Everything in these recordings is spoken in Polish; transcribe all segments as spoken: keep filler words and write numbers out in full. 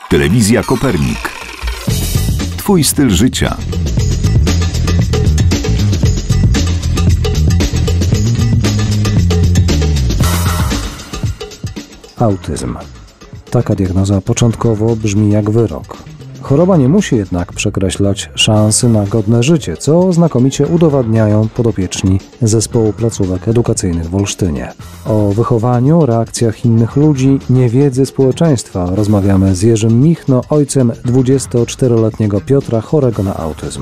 Telewizja Kopernik. Twój styl życia. Autyzm. Taka diagnoza początkowo brzmi jak wyrok. Choroba nie musi jednak przekreślać szansy na godne życie, co znakomicie udowadniają podopieczni Zespołu Placówek Edukacyjnych w Olsztynie. O wychowaniu, reakcjach innych ludzi, niewiedzy społeczeństwa rozmawiamy z Jerzym Michno, ojcem dwudziestoczteroletniego Piotra chorego na autyzm.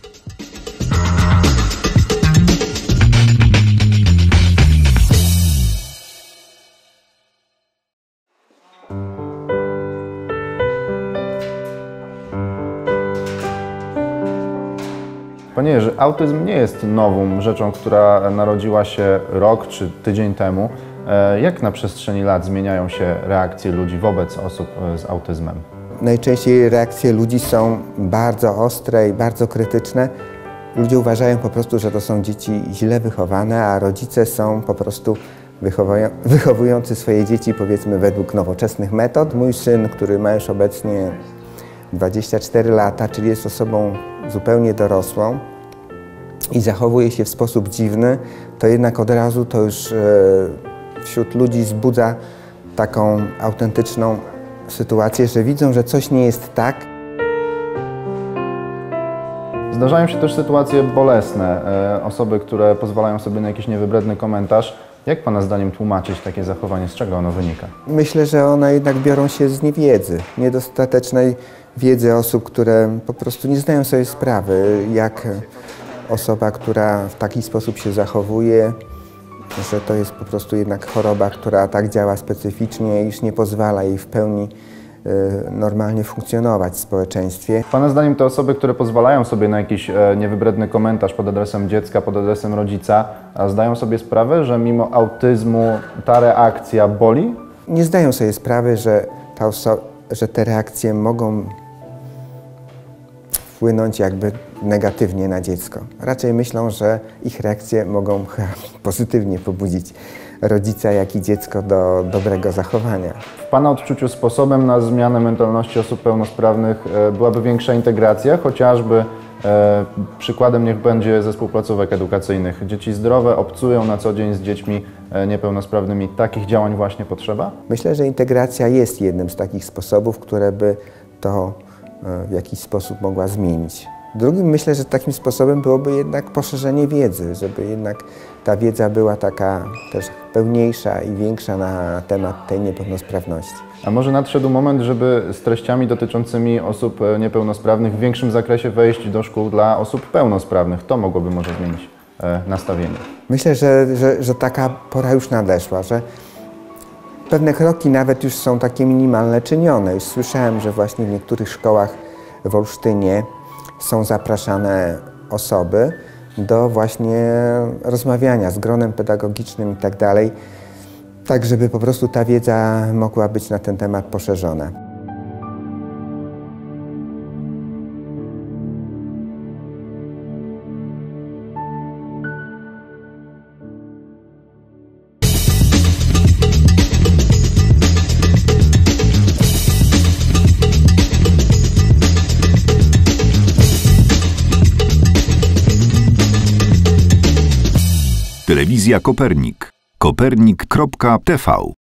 Panie Jerzy, autyzm nie jest nową rzeczą, która narodziła się rok czy tydzień temu. Jak na przestrzeni lat zmieniają się reakcje ludzi wobec osób z autyzmem? Najczęściej reakcje ludzi są bardzo ostre i bardzo krytyczne. Ludzie uważają po prostu, że to są dzieci źle wychowane, a rodzice są po prostu wychowujący swoje dzieci, powiedzmy, według nowoczesnych metod. Mój syn, który ma już obecnie dwadzieścia cztery lata, czyli jest osobą zupełnie dorosłą i zachowuje się w sposób dziwny, to jednak od razu to już wśród ludzi wzbudza taką autentyczną sytuację, że widzą, że coś nie jest tak. Zdarzają się też sytuacje bolesne, osoby, które pozwalają sobie na jakiś niewybredny komentarz. Jak Pana zdaniem tłumaczyć takie zachowanie? Z czego ono wynika? Myślę, że one jednak biorą się z niewiedzy, niedostatecznej wiedzy osób, które po prostu nie zdają sobie sprawy, jak osoba, która w taki sposób się zachowuje, że to jest po prostu jednak choroba, która tak działa specyficznie, iż nie pozwala jej w pełni y, normalnie funkcjonować w społeczeństwie. Pana zdaniem te osoby, które pozwalają sobie na jakiś e, niewybredny komentarz pod adresem dziecka, pod adresem rodzica, a zdają sobie sprawę, że mimo autyzmu ta reakcja boli? Nie zdają sobie sprawy, że, ta oso- że te reakcje mogą wpłynąć jakby negatywnie na dziecko. Raczej myślą, że ich reakcje mogą pozytywnie pobudzić rodzica, jak i dziecko do dobrego zachowania. W Pana odczuciu sposobem na zmianę mentalności osób pełnosprawnych byłaby większa integracja, chociażby e, przykładem niech będzie Zespół Placówek Edukacyjnych. Dzieci zdrowe obcują na co dzień z dziećmi niepełnosprawnymi. Takich działań właśnie potrzeba? Myślę, że integracja jest jednym z takich sposobów, które by to w jakiś sposób mogła zmienić. Drugim myślę, że takim sposobem byłoby jednak poszerzenie wiedzy, żeby jednak ta wiedza była taka też pełniejsza i większa na temat tej niepełnosprawności. A może nadszedł moment, żeby z treściami dotyczącymi osób niepełnosprawnych w większym zakresie wejść do szkół dla osób pełnosprawnych? To mogłoby może zmienić e, nastawienie. Myślę, że, że, że taka pora już nadeszła, że pewne kroki nawet już są takie minimalne czynione. Już słyszałem, że właśnie w niektórych szkołach w Olsztynie są zapraszane osoby do właśnie rozmawiania z gronem pedagogicznym i tak dalej, tak żeby po prostu ta wiedza mogła być na ten temat poszerzona. Telewizja Kopernik. kopernik kropka t v